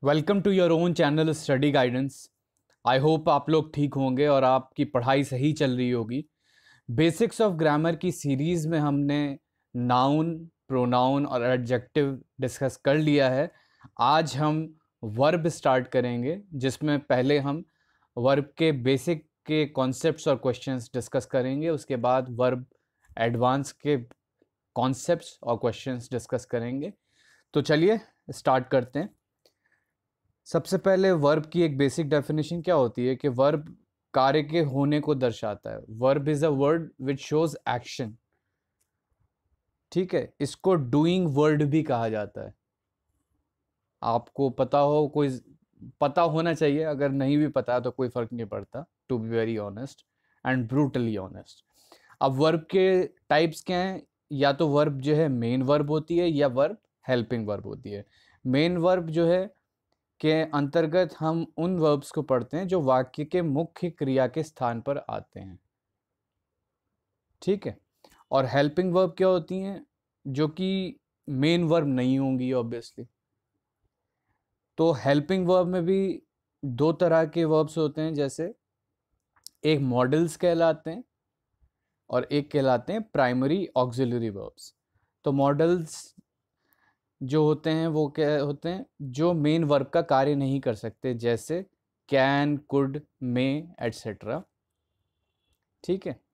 Welcome to your own channel study guidance. I hope आप लोग ठीक होंगे और आपकी पढ़ाई सही चल रही होगी। बेसिक्स ऑफ ग्रामर की सीरीज़ में हमने नाउन, प्रोनाउन और एडजेक्टिव डिस्कस कर लिया है। आज हम वर्ब स्टार्ट करेंगे, जिसमें पहले हम वर्ब के बेसिक के कॉन्सेप्ट्स और क्वेश्चंस डिस्कस करेंगे। उसके बाद वर्ब एडवांस के कॉन्सेप्ट्स और क्वेश्चंस डिस्कस करेंगे। तो चलिए स्टार्ट करते हैं। सबसे पहले वर्ब की एक बेसिक डेफिनेशन क्या होती है कि वर्ब कार्य के होने को दर्शाता है। Verb is a word which shows action. ठीक है, इसको डूइंग वर्ड भी कहा जाता है। आपको पता हो, कोई पता होना चाहिए, अगर नहीं भी पता तो कोई फर्क नहीं पड़ता, to be very honest and brutally honest. अब वर्ब के टाइप्स क्या हैं? या तो वर्ब जो है मेन वर्ब होती है या वर्ब हेल्पिंग वर्ब होती है। मेन वर्ब जो है के अंतर्गत हम उन वर्ब्स को पढ़ते हैं जो वाक्य के मुख्य क्रिया के स्थान पर आते हैं। ठीक है। और हेल्पिंग वर्ब क्या होती हैं? जो कि मेन वर्ब नहीं होंगी ऑब्वियसली। तो हेल्पिंग वर्ब में भी दो तरह के वर्ब्स होते हैं, जैसे एक मॉडल्स कहलाते हैं और एक कहलाते हैं प्राइमरी ऑक्सिलरी वर्ब्स। तो मॉडल्स जो होते हैं वो क्या होते हैं? जो मेन वर्ब का कार्य नहीं कर सकते, जैसे कैन, कुड, मे एटसेट्रा। ठीक है।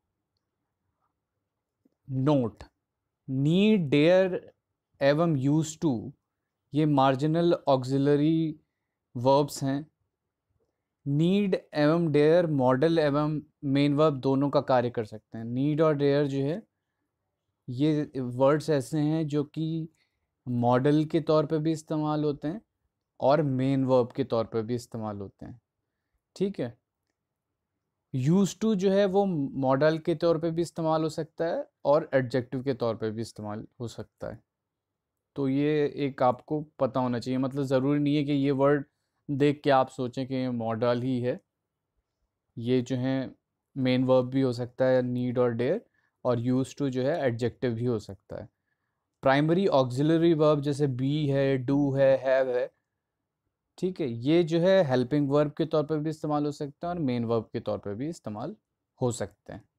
नोट, नीड, डेयर एवं यूज टू, ये मार्जिनल ऑक्सिलरी वर्ब्स हैं। नीड एवं डेयर मॉडल एवं मेन वर्ब दोनों का कार्य कर सकते हैं। नीड और डेयर जो है, ये वर्ड्स ऐसे हैं जो कि मॉडल के तौर पे भी इस्तेमाल होते हैं और मेन वर्ब के तौर पे भी इस्तेमाल होते हैं। ठीक है। यूज टू जो है वो मॉडल के तौर पे भी इस्तेमाल हो सकता है और एडजेक्टिव के तौर पे भी इस्तेमाल हो सकता है। तो ये एक आपको पता होना चाहिए। मतलब ज़रूरी नहीं है कि ये वर्ड देख के आप सोचें कि ये मॉडल ही है। ये जो है मेन वर्ब भी हो सकता है, नीड और डेयर, और यूज टू जो है एडजेक्टिव भी हो सकता है। प्राइमरी ऑक्सिलरी वर्ब जैसे बी है, डू है, हैव है। ठीक है, ये जो है हेल्पिंग वर्ब के तौर पर भी इस्तेमाल हो सकते हैं और मेन वर्ब के तौर पर भी इस्तेमाल हो सकते हैं।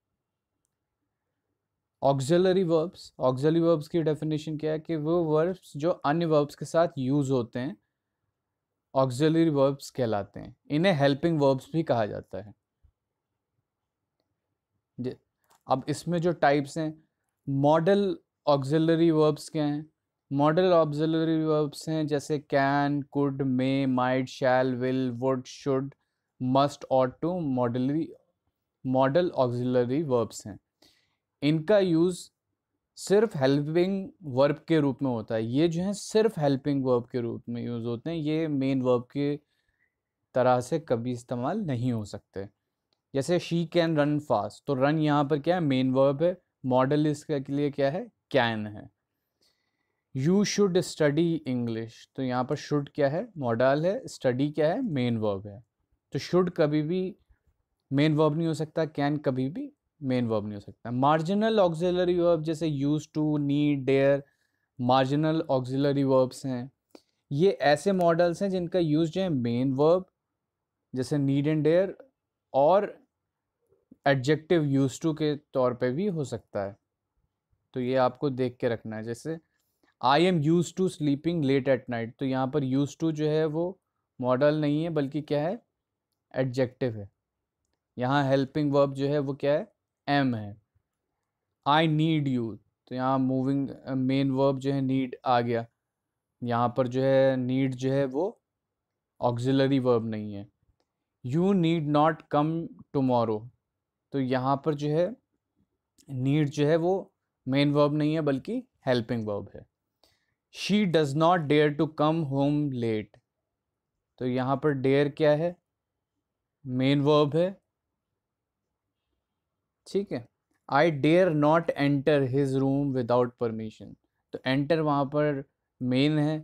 ऑक्सिलरी वर्ब्स की डेफिनेशन क्या है कि वो वर्ब्स जो अन्य वर्ब्स के साथ यूज होते हैं ऑक्सिलरी वर्ब्स कहलाते हैं। इन्हें हेल्पिंग वर्ब्स भी कहा जाता है। अब इसमें जो टाइप्स हैं, मॉडल ऑक्सिलरी वर्ब्स क्या हैं? मॉडल ऑक्सिलरी वर्ब्स हैं जैसे can, could, may, might, shall, will, would, should, must, ought to. Modal auxiliary verbs हैं। इनका यूज सिर्फ हेल्पिंग वर्ब के रूप में होता है। ये जो है सिर्फ हेल्पिंग वर्ब के रूप में यूज होते हैं। ये मेन वर्ब के तरह से कभी इस्तेमाल नहीं हो सकते। जैसे शी कैन रन फास्ट, तो रन यहाँ पर क्या है? मेन वर्ब है। मॉडल इसके लिए क्या है? कैन है। यू शुड स्टडी इंग्लिश, तो यहाँ पर शुड क्या है? मॉडल है। स्टडी क्या है? मेन वर्ब है। तो शुड कभी भी मेन वर्ब नहीं हो सकता, कैन कभी भी मेन वर्ब नहीं हो सकता। मार्जिनल ऑक्सिलरी वर्ब जैसे use to, need, dare, marginal auxiliary verbs हैं। ये ऐसे मॉडल्स हैं जिनका यूज जो है मेन वर्ब जैसे नीड एंड डेयर और एडजेक्टिव यूज टू के तौर पे भी हो सकता है। तो ये आपको देख के रखना है। जैसे I am use to sleeping late at night, तो यहाँ पर यूज टू जो है वो मॉडल नहीं है बल्कि क्या है? एडजेक्टिव है। यहाँ हेल्पिंग वर्ब जो है वो क्या है? एम है। आई नीड यू, तो यहाँ मूविंग मेन वर्ब जो है नीड आ गया। यहाँ पर जो है नीड जो है वो ऑक्सिलरी वर्ब नहीं है। You need not come tomorrow, तो यहाँ पर जो है नीड जो है वो मेन वर्ब नहीं है बल्कि हेल्पिंग वर्ब है। She does not dare to come home late, तो यहाँ पर डेयर क्या है? मेन वर्ब है। ठीक है। I dare not enter his room without permission, तो एंटर वहाँ पर मेन है।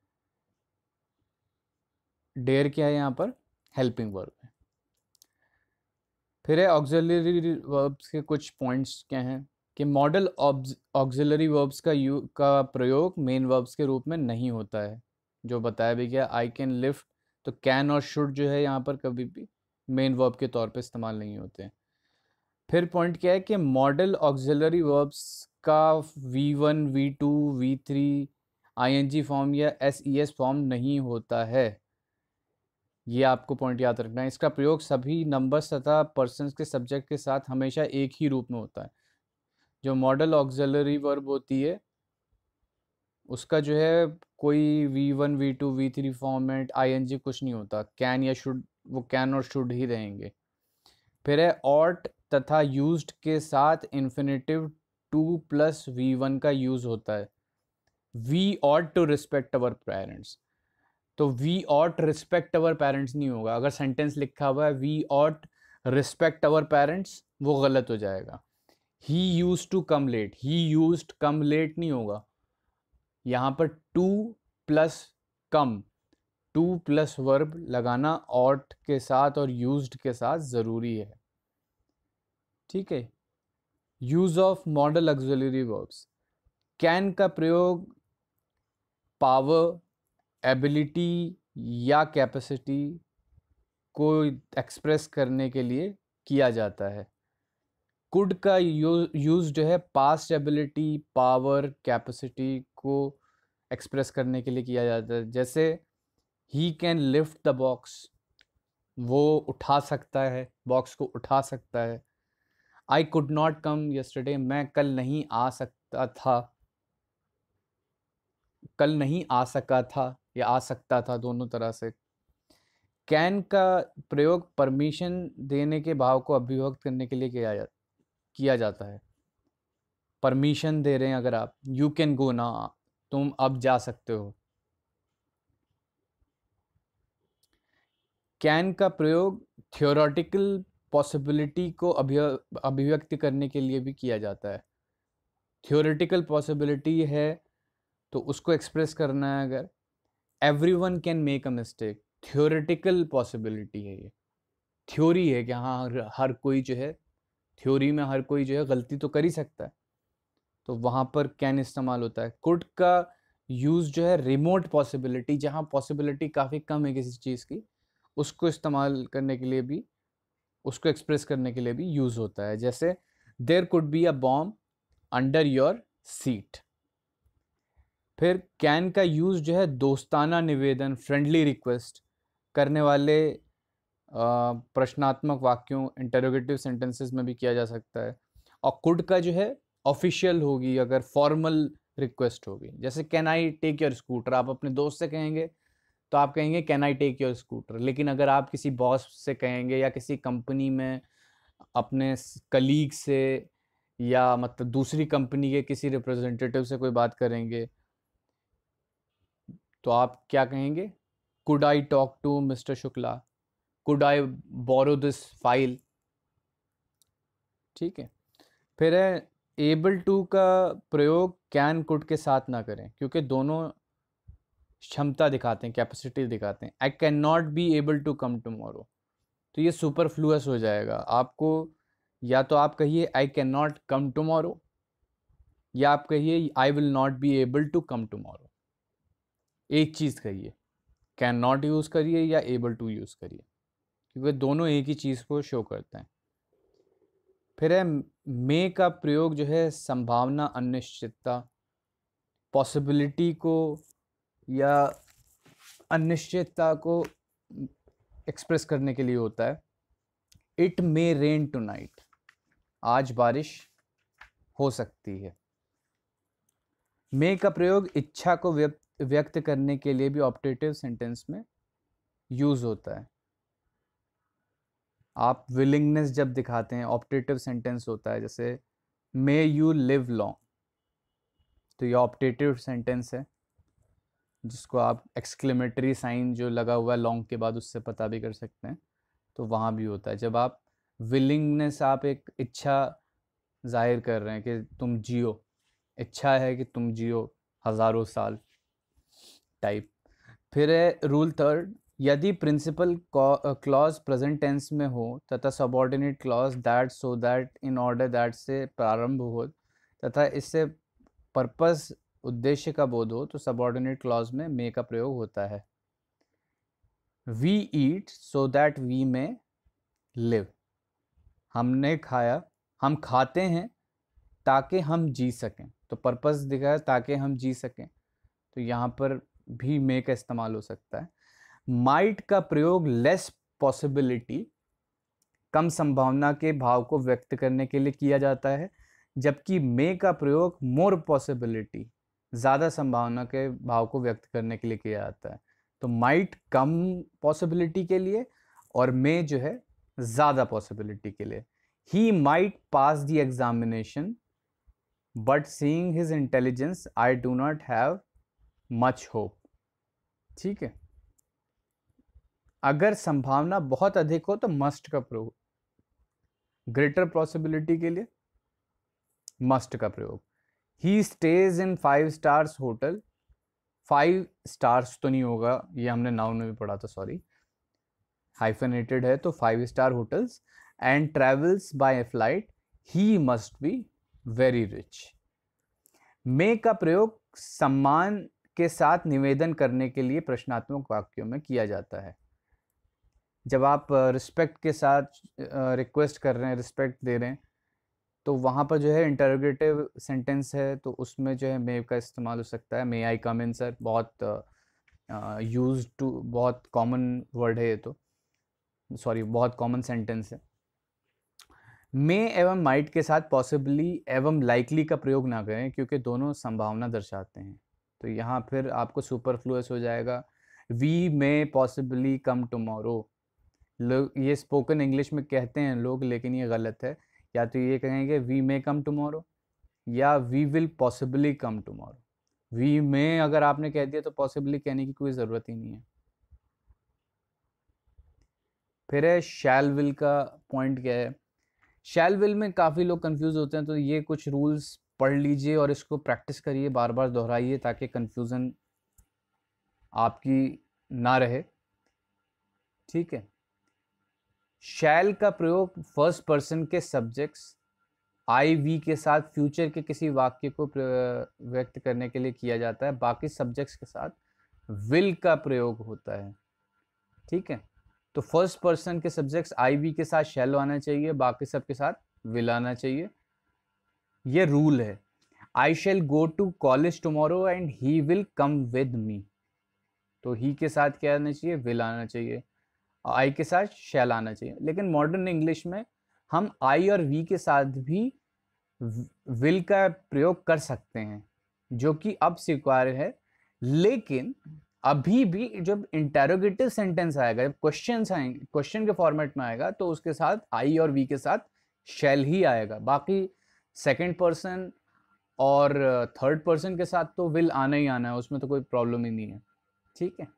डेयर क्या है? यहाँ पर हेल्पिंग वर्ब है। फिर है ऑक्सिलरी वर्ब्स के कुछ पॉइंट्स क्या हैं कि मॉडल ऑक्सिलरी वर्ब्स का प्रयोग मेन वर्ब्स के रूप में नहीं होता है। जो बताया भी गया, आई कैन लिफ्ट, तो कैन और शुड जो है यहाँ पर कभी भी मेन वर्ब के तौर पे इस्तेमाल नहीं होते हैं। फिर पॉइंट क्या है कि मॉडल ऑक्सिलरी वर्ब्स का V1 V2 V3 ING form या SES फॉर्म नहीं होता है। ये आपको पॉइंट याद रखना है। इसका प्रयोग सभी नंबर्स तथा पर्सन्स के सब्जेक्ट के साथ हमेशा एक ही रूप में होता है। जो मॉडल ऑक्सिलरी वर्ब होती है उसका जो है कोई V1 V2 V3 format ING कुछ नहीं होता। कैन या शुड, वो कैन और शुड ही रहेंगे। फिर है ऑट तथा यूज्ड के साथ इन्फिनेटिव 2 + V1 का यूज होता है। We ought to respect our parents, तो we ought respect our parents नहीं होगा। अगर सेंटेंस लिखा हुआ है we ought respect our parents, वो गलत हो जाएगा। He use to come late, he used come late नहीं होगा। यहाँ पर टू प्लस कम, 2 + वर्ब लगाना ऑट के साथ और यूज्ड के साथ ज़रूरी है। ठीक है। Use of modal auxiliary verbs, can का प्रयोग पावर, एबिलिटी या कैपेसिटी को एक्सप्रेस करने के लिए किया जाता है। कुड का यूज जो है पास्ट एबिलिटी, पावर, कैपेसिटी को एक्सप्रेस करने के लिए किया जाता है। जैसे he can lift the box, वो उठा सकता है, बॉक्स को उठा सकता है। I could not come yesterday, मैं कल नहीं आ सकता था, कल नहीं आ सका था या आ सकता था, दोनों तरह से। कैन का प्रयोग परमिशन देने के भाव को अभिव्यक्त करने के लिए किया जाता है। परमिशन दे रहे हैं अगर आप, यू कैन गो ना, तुम अब जा सकते हो। कैन का प्रयोग थियोरेटिकल पॉसिबिलिटी को अभिव्यक्त करने के लिए भी किया जाता है। थियोरेटिकल पॉसिबिलिटी है तो उसको एक्सप्रेस करना है अगर, everyone can make a mistake, theoretical possibility है ये, थ्योरी है कि हाँ हर कोई जो है, थ्योरी में हर कोई जो है गलती तो कर ही सकता है, तो वहाँ पर कैन इस्तेमाल होता है। कुड का यूज़ जो है रिमोट पॉसिबिलिटी, जहाँ पॉसिबिलिटी काफ़ी कम है किसी चीज़ की, उसको इस्तेमाल करने के लिए भी, उसको एक्सप्रेस करने के लिए भी यूज़ होता है। जैसे there could be a bomb under your seat. फिर कैन का यूज़ जो है दोस्ताना निवेदन, फ्रेंडली रिक्वेस्ट करने वाले प्रश्नात्मक वाक्यों, इंटरोगेटिव सेंटेंसेस में भी किया जा सकता है। और कुड का जो है ऑफिशियल होगी, अगर फॉर्मल रिक्वेस्ट होगी। जैसे can I take your scooter, आप अपने दोस्त से कहेंगे तो आप कहेंगे can I take your scooter. लेकिन अगर आप किसी बॉस से कहेंगे या किसी कंपनी में अपने कलीग से या मतलब दूसरी कंपनी के किसी रिप्रेजेंटेटिव से कोई बात करेंगे तो आप क्या कहेंगे, could I talk to mister Shukla, could I borrow this file. ठीक है। फिर है एबल टू का प्रयोग कैन कुड के साथ ना करें, क्योंकि दोनों क्षमता दिखाते हैं, कैपेसिटी दिखाते हैं। I can not be able to come tomorrow, तो ये सुपरफ्लुअस हो जाएगा। आपको या तो आप कहिए I can not come tomorrow, या आप कहिए I will not be able to come tomorrow. एक चीज़ कहिए, कैन नॉट यूज़ करिए या एबल टू यूज़ करिए, क्योंकि दोनों एक ही चीज़ को शो करते हैं। फिर है मे का प्रयोग जो है संभावना, अनिश्चितता, पॉसिबिलिटी को या अनिश्चितता को एक्सप्रेस करने के लिए होता है। इट मे रेन टुनाइट, आज बारिश हो सकती है। मे का प्रयोग इच्छा को व्यक्त करने के लिए भी ऑप्टेटिव सेंटेंस में यूज होता है। आप विलिंगनेस जब दिखाते हैं, ऑप्टेटिव सेंटेंस होता है। जैसे मे यू लिव लॉन्ग, तो ये ऑप्टेटिव सेंटेंस है, जिसको आप एक्सक्लेमेटरी साइन जो लगा हुआ है लॉन्ग के बाद उससे पता भी कर सकते हैं। तो वहाँ भी होता है जब आप विलिंगनेस, आप एक इच्छा जाहिर कर रहे हैं कि तुम जियो, इच्छा है कि तुम जियो हज़ारों साल टाइप। फिर है रूल थर्ड, यदि प्रिंसिपल क्लॉज प्रेजेंट टेंस में हो तथा subordinate clause that, so that, in order that से प्रारंभ हो तथा इससे पर्पस उद्देश्य का बोध हो तो सबऑर्डिनेट क्लॉज में मे का प्रयोग होता है। We eat so that we may live, हमने खाया, हम खाते हैं ताकि हम जी सकें, तो पर्पस दिखाया ताकि हम जी सकें, तो यहाँ पर भी मे का इस्तेमाल हो सकता है। माइट का प्रयोग लेस पॉसिबिलिटी, कम संभावना के भाव को व्यक्त करने के लिए किया जाता है, जबकि मे का प्रयोग मोर पॉसिबिलिटी, ज़्यादा संभावना के भाव को व्यक्त करने के लिए किया जाता है। तो माइट कम पॉसिबिलिटी के लिए और मे जो है ज़्यादा पॉसिबिलिटी के लिए। He might pass the examination but seeing his intelligence I do not have much hope. ठीक है, अगर संभावना बहुत अधिक हो तो मस्ट का प्रयोग, ग्रेटर पॉसिबिलिटी के लिए मस्ट का प्रयोग। He stays in 5 stars hotel, 5 stars तो नहीं होगा, ये हमने नाउन में भी पढ़ा था, सॉरी, हाइफेनेटेड है तो 5 star hotels, and travels by flight, he must be very rich. May का प्रयोग सम्मान के साथ निवेदन करने के लिए प्रश्नात्मक वाक्यों में किया जाता है। जब आप रिस्पेक्ट के साथ रिक्वेस्ट कर रहे हैं, रिस्पेक्ट दे रहे हैं, तो वहाँ पर जो है इंटरोगेटिव सेंटेंस है, तो उसमें जो है मे का इस्तेमाल हो सकता है। May I come in sir, बहुत यूज्ड टू, बहुत कॉमन वर्ड है ये, तो सॉरी बहुत कॉमन सेंटेंस है। मे एवं माइट के साथ पॉसिबली एवं लाइकली का प्रयोग ना करें क्योंकि दोनों संभावना दर्शाते हैं, तो यहाँ फिर आपको सुपरफ्लुअस हो जाएगा। We may possibly come tomorrow, लोग ये स्पोकन इंग्लिश में कहते हैं लोग, लेकिन ये गलत है। या तो ये कहेंगे वी मे कम टुमारो या we will possibly come tomorrow. We may अगर आपने कह दिया तो पॉसिबली कहने की कोई ज़रूरत ही नहीं है। फिर है शैल विल का पॉइंट क्या है। शैल विल में काफ़ी लोग कंफ्यूज होते हैं, तो ये कुछ रूल्स पढ़ लीजिए और इसको प्रैक्टिस करिए, बार बार दोहराइए ताकि कंफ्यूजन आपकी ना रहे। ठीक है, शैल का प्रयोग फर्स्ट पर्सन के सब्जेक्ट्स आई वी के साथ फ्यूचर के किसी वाक्य को व्यक्त करने के लिए किया जाता है, बाकी सब्जेक्ट्स के साथ विल का प्रयोग होता है। ठीक है, तो फर्स्ट पर्सन के सब्जेक्ट्स आई वी के साथ शैल आना चाहिए, बाकी सब के साथ विल आना चाहिए, ये रूल है। I shall go to college tomorrow and he will come with me, तो ही के साथ क्या आना चाहिए, विल आना चाहिए, आई के साथ शैल आना चाहिए। लेकिन मॉडर्न इंग्लिश में हम आई और वी के साथ भी विल का प्रयोग कर सकते हैं, जो कि अब स्वीकार्य है। लेकिन अभी भी जब इंटेरोगेटिव सेंटेंस आएगा, जब क्वेश्चन आएंगे, क्वेश्चन के फॉर्मेट में आएगा, तो उसके साथ आई और वी के साथ शैल ही आएगा। बाकी सेकंड पर्सन और थर्ड पर्सन के साथ तो विल आना ही आना है, उसमें तो कोई प्रॉब्लम ही नहीं है। ठीक है,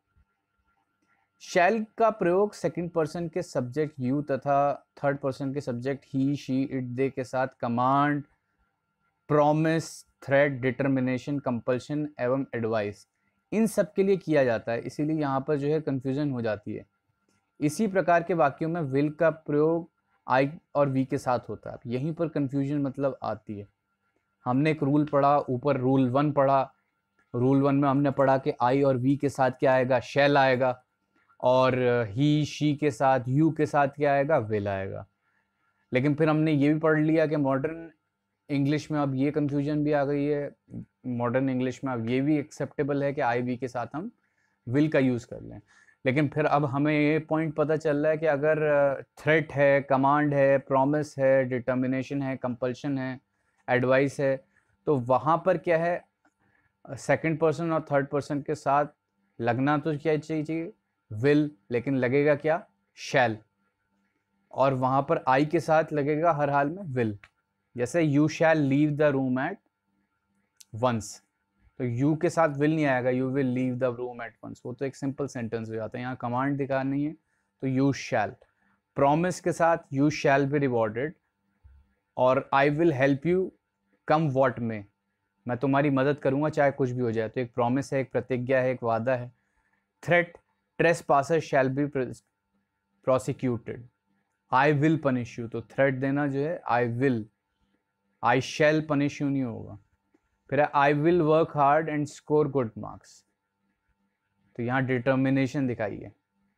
शैल का प्रयोग सेकंड पर्सन के सब्जेक्ट यू तथा थर्ड पर्सन के subject he she it they के साथ command, promise, threat, determination, compulsion एवं एडवाइस, इन सब के लिए किया जाता है, इसीलिए यहाँ पर जो है कंफ्यूजन हो जाती है। इसी प्रकार के वाक्यों में विल का प्रयोग आई और वी के साथ होता है, यहीं पर कंफ्यूजन मतलब आती है। हमने एक रूल पढ़ा ऊपर, रूल 1 पढ़ा, रूल 1 में हमने पढ़ा कि आई और वी के साथ क्या आएगा, शैल आएगा, और ही शी के साथ यू के साथ क्या आएगा, विल आएगा। लेकिन फिर हमने ये भी पढ़ लिया कि मॉडर्न इंग्लिश में अब ये कंफ्यूजन भी आ गई है, मॉडर्न इंग्लिश में अब ये भी एक्सेप्टेबल है कि आई वी के साथ हम विल का यूज़ कर लें। लेकिन फिर अब हमें ये पॉइंट पता चल रहा है कि अगर थ्रेट है, कमांड है, प्रॉमिस है, डिटर्मिनेशन है, कंपल्शन है, एडवाइस है, तो वहाँ पर क्या है, सेकंड पर्सन और थर्ड पर्सन के साथ लगना तो क्या चाहिए, विल, लेकिन लगेगा क्या, शैल, और वहाँ पर आई के साथ लगेगा हर हाल में विल। जैसे you shall leave the room at once, तो यू के साथ विल नहीं आएगा, you will leave the room at once, वो तो एक सिंपल सेंटेंस हो जाता है, यहाँ कमांड दिखानी है तो यू शैल। प्रॉमिस के साथ यू शैल बी रिवॉर्डेड, और I will help you come what may, मैं तुम्हारी मदद करूंगा चाहे कुछ भी हो जाए, तो एक प्रॉमिस है, एक प्रतिज्ञा है, एक वादा है। Threat, trespasser shall be prosecuted, I will punish you, तो थ्रेट देना जो है I will, I shall punish you नहीं होगा। फिर है I will work hard and score good marks, तो यहाँ डिटर्मिनेशन दिखाइए।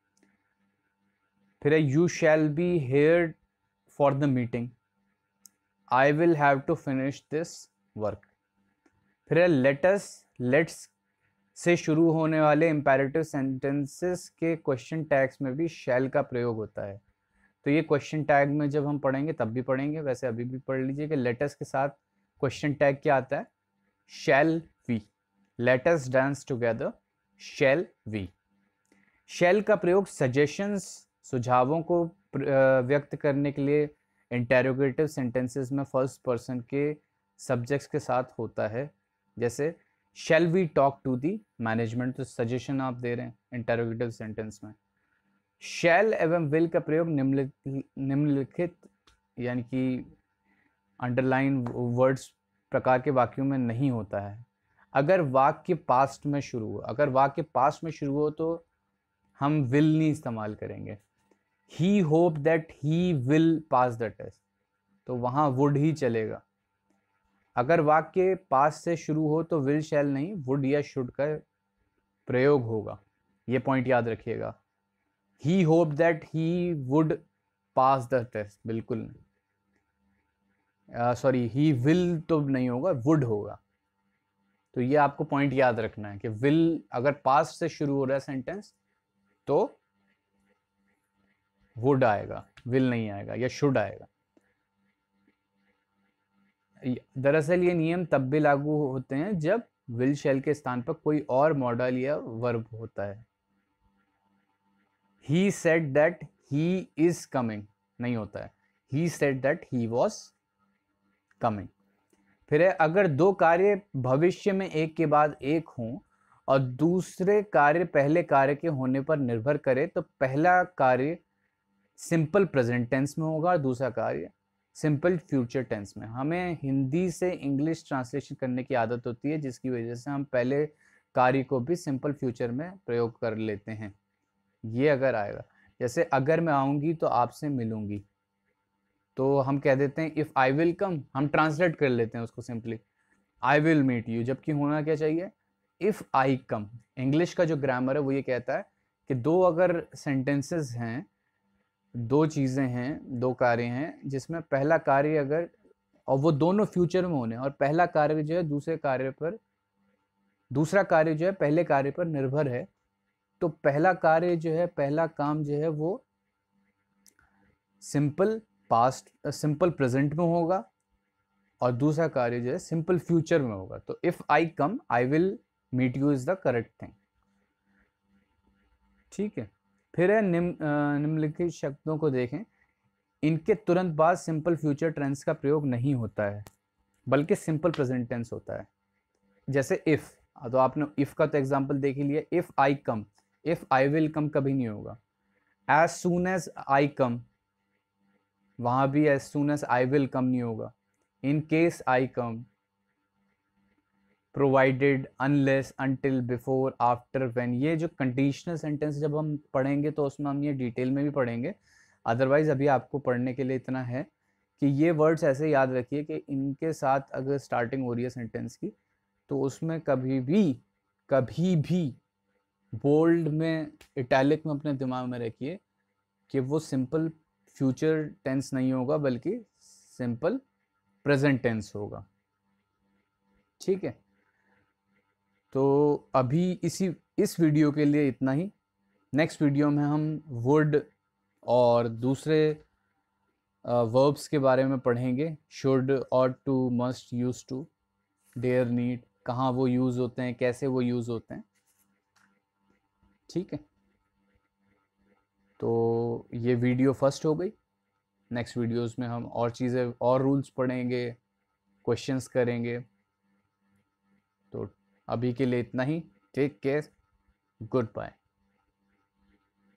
फिर है you shall be here for the meeting, I will have to finish this work. फिर है लेट्स से शुरू होने वाले इंपैरेटिव सेंटेंसेस के क्वेश्चन टैग्स में भी शैल का प्रयोग होता है। तो ये क्वेश्चन टैग में जब हम पढ़ेंगे तब भी पढ़ेंगे, वैसे अभी भी पढ़ लीजिए कि लेटस के साथ क्वेश्चन टैग क्या आता है, shall we, let's dance together, shall we. Shall का प्रयोग सजेशंस, सुझावों को व्यक्त करने के लिए इंटेरोगेटिव सेंटेंसेस में फर्स्ट पर्सन के सब्जेक्ट्स के साथ होता है। जैसे shall we talk to the management, तो सजेशन आप दे रहे हैं इंटेरोगेटिव सेंटेंस में। शैल एवं विल का प्रयोग निम्नलिखित यानी कि अंडरलाइन वर्ड्स प्रकार के वाक्यों में नहीं होता है। अगर वाक्य पास्ट में शुरू हो, तो हम विल नहीं इस्तेमाल करेंगे। He hope that he will pass the test, तो वहां वुड ही चलेगा। अगर वाक्य पास से शुरू हो तो विल शैल नहीं, वुड या शुड का प्रयोग होगा, ये पॉइंट याद रखिएगा। He hope that he would pass the test, बिल्कुल नहीं, सॉरी ही विल तो नहीं होगा, वुड होगा। तो ये आपको पॉइंट याद रखना है कि विल अगर पास्ट से शुरू हो रहा है सेंटेंस तो वुड आएगा, विल नहीं आएगा या शुड आएगा। दरअसल ये नियम तब भी लागू होते हैं जब विल शैल के स्थान पर कोई और मॉडल या वर्ब होता है। he said that he is coming नहीं होता है, he said that he was coming। फिर है अगर दो कार्य भविष्य में एक के बाद एक हों और दूसरे कार्य पहले कार्य के होने पर निर्भर करे तो पहला कार्य सिंपल प्रेजेंट टेंस में होगा और दूसरा कार्य सिंपल फ्यूचर टेंस में। हमें हिंदी से इंग्लिश ट्रांसलेशन करने की आदत होती है, जिसकी वजह से हम पहले कार्य को भी सिंपल फ्यूचर में प्रयोग कर लेते हैं। ये अगर आएगा, जैसे अगर मैं आऊंगी तो आपसे मिलूंगी, तो हम कह देते हैं इफ आई विल कम, हम ट्रांसलेट कर लेते हैं उसको simply I will meet you, जबकि होना क्या चाहिए इफ आई कम। इंग्लिश का जो ग्रामर है वो ये कहता है कि दो अगर सेंटेंसेस हैं, दो चीज़ें हैं, दो कार्य हैं जिसमें पहला कार्य अगर, और वो दोनों फ्यूचर में होने, और पहला कार्य जो है दूसरे कार्य पर, दूसरा कार्य जो है पहले कार्य पर निर्भर है, तो पहला कार्य जो है, पहला काम जो है वो सिंपल पास्ट सिंपल प्रेजेंट में होगा और दूसरा कार्य जो है सिंपल फ्यूचर में होगा। तो if I come I will meet you is the correct thing. ठीक है। फिर है निम्नलिखित शब्दों को देखें, इनके तुरंत बाद सिंपल फ्यूचर टेंस का प्रयोग नहीं होता है बल्कि सिंपल प्रेजेंट टेंस होता है। जैसे इफ, तो आपने इफ का तो एग्जांपल देख ही लिया, if I come, if I will come कभी नहीं होगा। एज सून एज आई कम, वहां भी as soon as I will come नहीं होगा। In case I come, provided, unless, until, before, after, when, ये जो कंडीशनल सेंटेंस जब हम पढ़ेंगे तो उसमें हम ये डिटेल में भी पढ़ेंगे। अदरवाइज अभी आपको पढ़ने के लिए इतना है कि ये वर्ड्स ऐसे याद रखिए कि इनके साथ अगर स्टार्टिंग हो रही है सेंटेंस की तो उसमें कभी भी बोल्ड में, इटैलिक में अपने दिमाग में रखिए कि वो सिंपल फ्यूचर टेंस नहीं होगा बल्कि सिंपल प्रेजेंट टेंस होगा। ठीक है, तो अभी इस वीडियो के लिए इतना ही। नेक्स्ट वीडियो में हम वुड और दूसरे वर्ब्स के बारे में पढ़ेंगे। Should, ought to, must, use to, dare, need, कहाँ वो यूज़ होते हैं, कैसे वो यूज़ होते हैं। ठीक है, तो ये वीडियो फर्स्ट हो गई। नेक्स्ट वीडियोस में हम और चीज़ें और रूल्स पढ़ेंगे, क्वेश्चंस करेंगे। तो अभी के लिए इतना ही। Take care, good bye.